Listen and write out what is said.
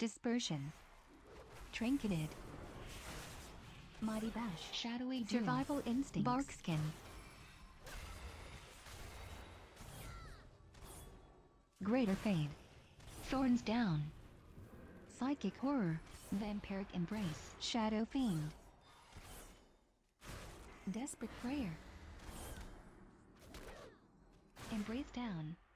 Dispersion. Trinketed. Mighty Bash. Shadowy Duel. Survival Instincts. Barkskin. Greater Fade. Thorns Down. Psychic Horror. Vampiric Embrace. Shadow Fiend. Desperate Prayer. Embrace Down.